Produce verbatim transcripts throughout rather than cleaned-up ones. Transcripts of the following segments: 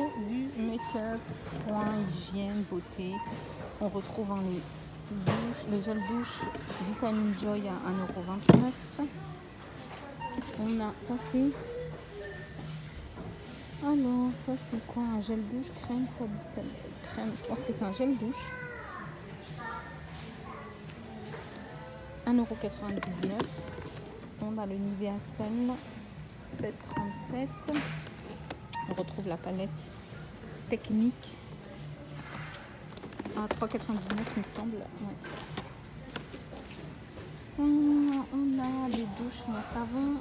du make-up, soins, hygiène, beauté. On retrouve en les douches, les gels douche Vitamine Joy à un euro vingt-neuf. On a, ça c'est, alors ça c'est quoi, un gel douche crème salicylate, crème, je pense que c'est un gel douche. un euro quatre-vingt-dix-neuf. On a le Nivea Sun sept trente-sept. On retrouve la palette technique à trois quatre-vingt-dix-neuf, il me semble. Ouais. Ça, on a les douches non savon.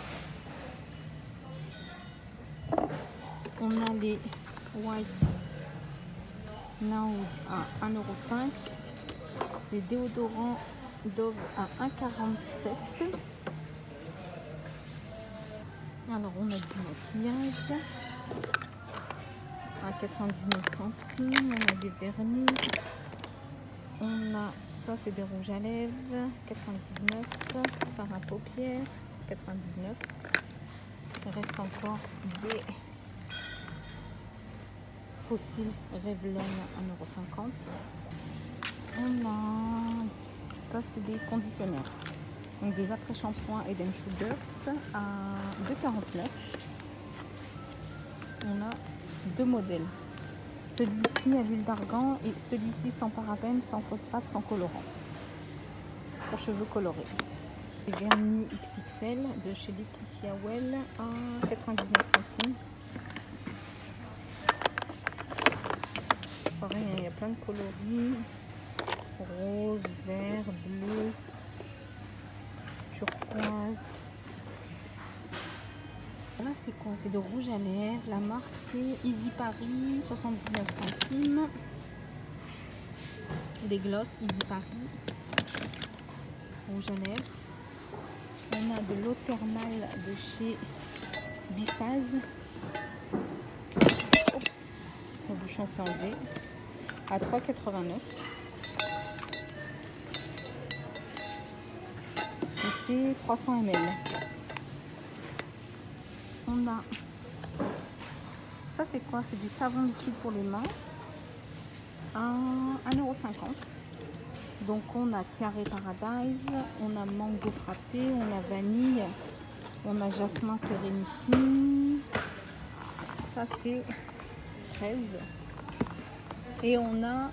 On a les White Now à un euro cinq. Les déodorants Dove à un euro quarante-sept. Alors on a du maquillage à quatre-vingt-dix-neuf centimes. On a des vernis. On a, ça c'est des rouges à lèvres, quatre-vingt-dix-neuf. Fard à paupières, quatre-vingt-dix-neuf. Il reste encore des fossiles Revlon à un euro cinquante. On a, ça c'est des conditionneurs. Donc des après-shampoings Head and Shoulders à deux euros quarante-neuf. On a deux modèles. Celui-ci à l'huile d'argan et celui-ci sans parabènes, sans phosphate, sans colorant. Pour cheveux colorés. Les vernis X X L de chez Laetitia Well à quatre-vingt-dix-neuf centimes. Pareil, il y a plein de coloris. Rose, vert, bleu, turquoise. Là c'est quoi? C'est de rouge à lèvres. La marque c'est Easy Paris, soixante-dix-neuf centimes. Des glosses Easy Paris, rouge à lèvres. On a de l'eau thermale de chez Bifaz. Oups, le bouchon s'est enlevé. À trois euros quatre-vingt-neuf. Et c'est trois cents millilitres. On a, ça c'est quoi? C'est du savon liquide pour les mains à un euro cinquante. Donc on a Tiare Paradise, on a mango frappé, on a vanille, on a jasmin Serenity, ça c'est treize. Et on a,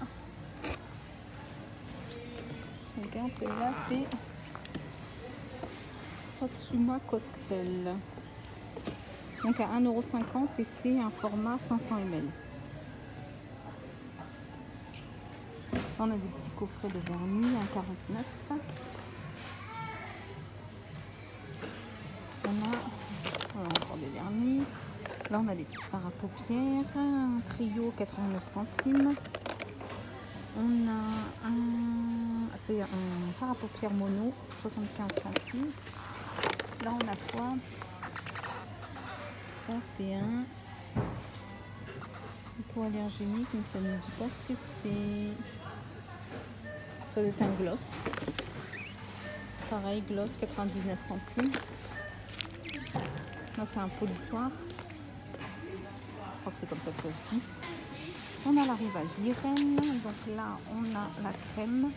regarde celui-là, c'est Satsuma Cocktail. Donc à un euro cinquante et c'est un format cinq cents millilitres. On a des petits coffrets de vernis à un euro quarante-neuf. On a, on a encore des vernis. Là on a des petits fards à paupières, un trio quatre-vingt-neuf centimes. On a un, c'est un fard à paupières mono, soixante-quinze centimes. Là on a quoi? Ça c'est un hypoallergénique, mais ça ne me dit pas ce que c'est. Ça doit être un gloss. Pareil, gloss, quatre-vingt-dix-neuf centimes. Là c'est un polissoir. Je crois que c'est comme ça que ça se dit. On a l'arrivage l'Irène. Donc là on a la crème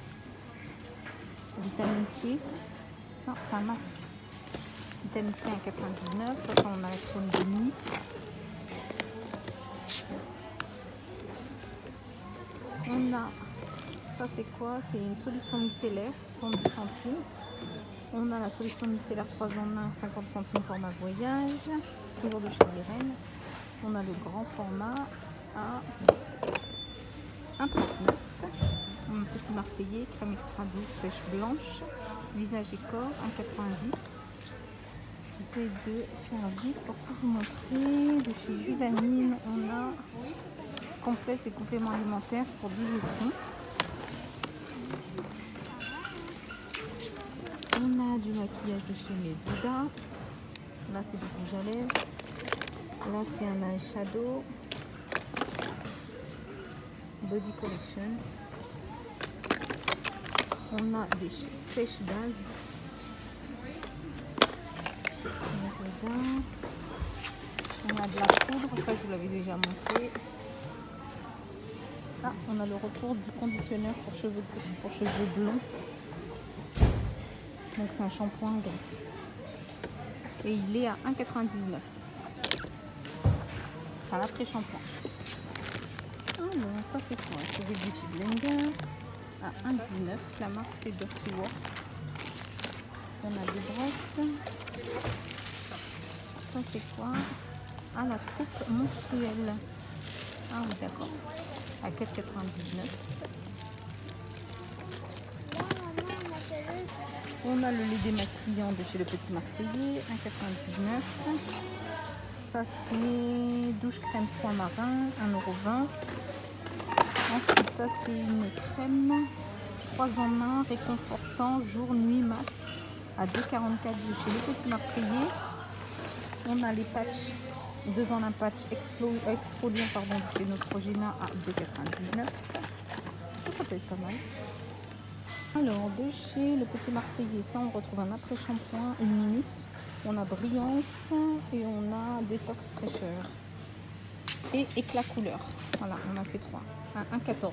vitamine C. Non, c'est un masque. Vitamine C à quatre-vingt-dix-neuf. Ça c'est en électrone de nuit. On a, ça c'est quoi? C'est une solution micellaire, soixante-dix centimes. On a la solution micellaire trois en un, cinquante centimes format voyage. Toujours de chez l'Irène. On a le grand format à un euro trente-neuf. Un petit marseillais, crème extra douce, pêche blanche, visage et corps, un euro quatre-vingt-dix. J'essaie de faire vite pour tout vous montrer. De chez Juvanine, on a complexe des compléments alimentaires pour digestion. On a du maquillage de chez Mesuda. Là c'est du rouge à lèvres. Là c'est un eyeshadow. Body Collection. On a des sèches-bases. On a de la poudre, ça je vous l'avais déjà montré. Ah, on a le retour du conditionneur pour cheveux, pour cheveux blonds. Donc c'est un shampoing gris. Et il est à un quatre-vingt-dix-neuf. C'est un après-shampoing. Alors, ça c'est quoi? C'est des Beauty Blender à un dix-neuf. La marque c'est Dirty Work. On a des brosses. Ça c'est quoi? Ah, la coupe menstruelle. Ah oui, d'accord. À quatre quatre-vingt-dix-neuf. On a le lait démaquillant de chez Le Petit Marseillais, un quatre-vingt-dix-neuf. Ça c'est douche crème soie marin, un euro vingt. Ensuite, ça c'est une crème trois en un réconfortant jour, nuit, masque à deux quarante-quatre de chez Le Petit Marseillais. On a les patchs, deux en un patch exfoliant pardon, de chez Neutrogena à deux quatre-vingt-dix-neuf. Ça, ça peut être pas mal. Alors, de chez Le Petit Marseillais, ça on retrouve un après-shampoing, une minute. On a brillance et on a détox fraîcheur. Et éclat couleur. Voilà, on a ces trois. À un quatorze.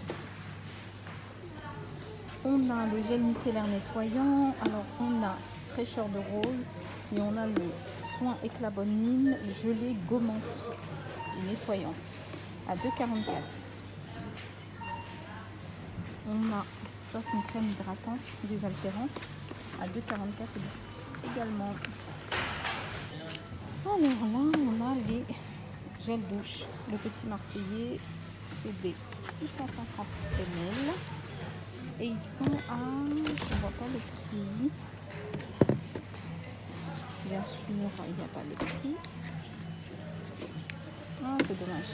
On a le gel micellaire nettoyant. Alors, on a fraîcheur de rose. Et on a le soin éclat bonne mine, gelée gommante et nettoyante. À deux quarante-quatre. On a... Ça, c'est une crème hydratante désaltérante à deux quarante-quatre également. Alors là, on a les gels douche. Le Petit Marseillais, c'est des six cent cinquante millilitres. Et ils sont à... Je ne vois pas le prix. Bien sûr, il n'y a pas le prix. Ah, c'est dommage.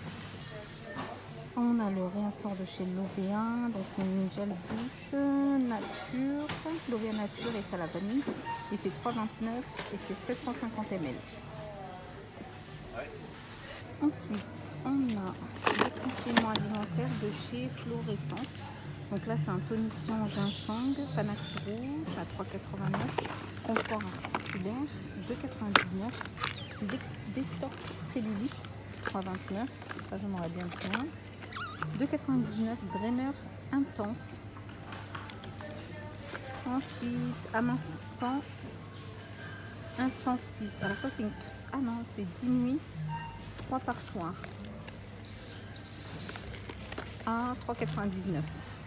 On a le réassort de chez Lovea, donc c'est une gel douche nature, Lovea nature et ça la vanille, et c'est trois vingt-neuf et c'est sept cent cinquante millilitres. Ensuite, on a le complément alimentaire de chez Florescence. Donc là, c'est un tonifiant ginseng, panache rouge à trois quatre-vingt-neuf, confort articulaire deux quatre-vingt-dix-neuf, Destock cellulite trois vingt-neuf, ça j'en aurais bien besoin. deux quatre-vingt-dix-neuf, draineur intense. Ensuite, amincissant intensif. Alors ça c'est une... Ah non, c'est dix nuits, trois par soir. À trois quatre-vingt-dix-neuf.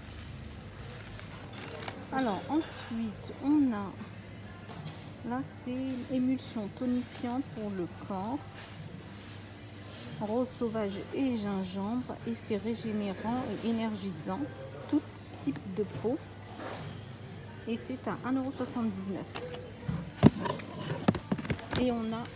Alors ensuite, on a... Là c'est émulsion tonifiante pour le corps. Rose sauvage et gingembre, effet régénérant et énergisant, tout type de peau. Et c'est à un euro soixante-dix-neuf. Et on a,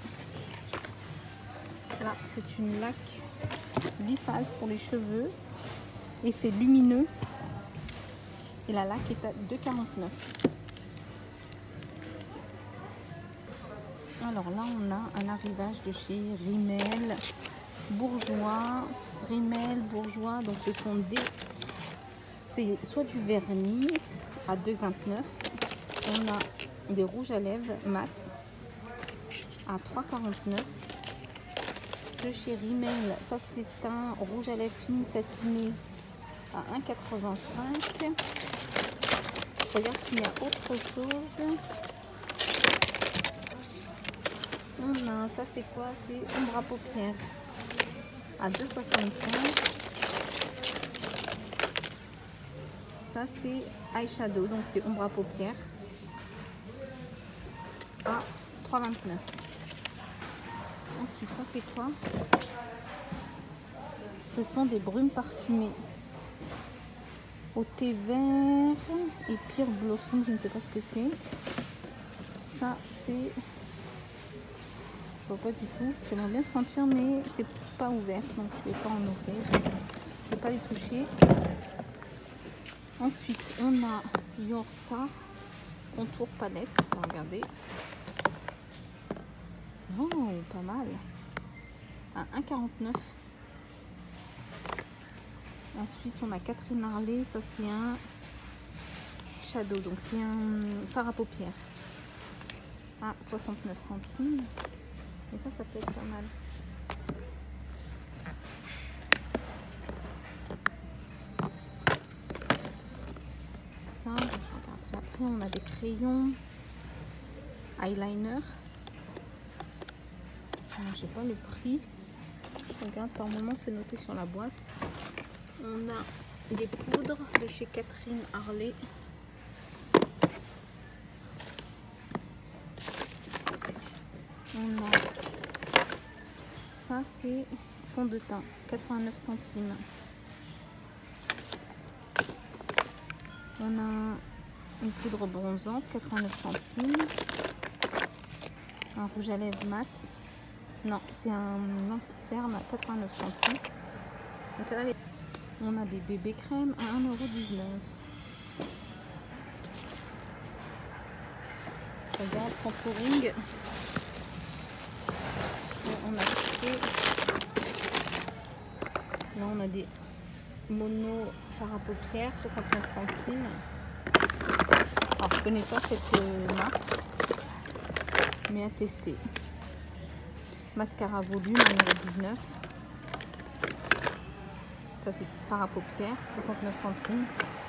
là c'est une laque biphase pour les cheveux, effet lumineux. Et la laque est à deux quarante-neuf. Alors là on a un arrivage de chez Rimmel. Bourgeois, Rimmel, Bourgeois, donc ce sont des, c'est soit du vernis à deux vingt-neuf, on a des rouges à lèvres mat à trois quarante-neuf, de chez Rimmel, ça c'est un rouge à lèvres fini satiné à un quatre-vingt-cinq. Je regarde s'il y a autre chose. On a, ça c'est quoi? C'est ombre à paupières à deux soixante-quinze. Ça c'est eyeshadow, donc c'est ombre à paupières à trois vingt-neuf. Ensuite, ça c'est quoi? Ce sont des brumes parfumées au thé vert et Pure Blossom, je ne sais pas ce que c'est. Ça c'est... Je vois pas du tout. J'aimerais bien sentir, mais c'est pas ouvert, donc je vais pas en ouvrir. Je vais pas les toucher. Ensuite, on a Your Star contour palette. Regardez. Oh, pas mal. À un quarante-neuf. Ensuite, on a Catherine Harley. Ça, c'est un shadow, donc c'est un fard à paupières à soixante-neuf centimes. Et ça, ça peut être pas mal. Après, on a des crayons, eyeliner. Je sais pas le prix. Je regarde, par moment, c'est noté sur la boîte. On a des poudres de chez Catherine Harley. On a ça, c'est fond de teint, quatre-vingt-neuf centimes. On a une poudre bronzante, quatre-vingt-neuf centimes. Un rouge à lèvres mat. Non, c'est un anti-cerne à quatre-vingt-neuf centimes. Et on a des bébés crèmes à un euro dix-neuf. Regarde, contouring. On a fait... Là, on a des mono fard à paupières, soixante-neuf centimes. Alors, je connais pas cette marque, mais à tester. Mascara volume, un euro dix-neuf. Ça, c'est fard à paupières, soixante-neuf centimes.